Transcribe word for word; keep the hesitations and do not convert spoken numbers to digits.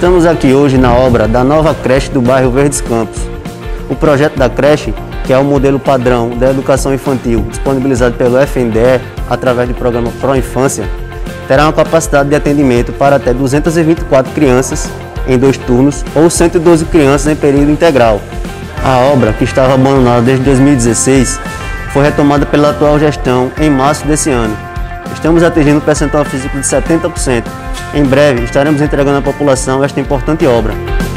Estamos aqui hoje na obra da nova creche do bairro Verdes Campos. O projeto da creche, que é o modelo padrão da educação infantil disponibilizado pelo F N D E através do programa Pro Infância, terá uma capacidade de atendimento para até duzentas e vinte e quatro crianças em dois turnos ou cento e doze crianças em período integral. A obra, que estava abandonada desde dois mil e dezesseis, foi retomada pela atual gestão em março desse ano. Estamos atingindo um percentual físico de setenta por cento. Em breve estaremos entregando à população esta importante obra.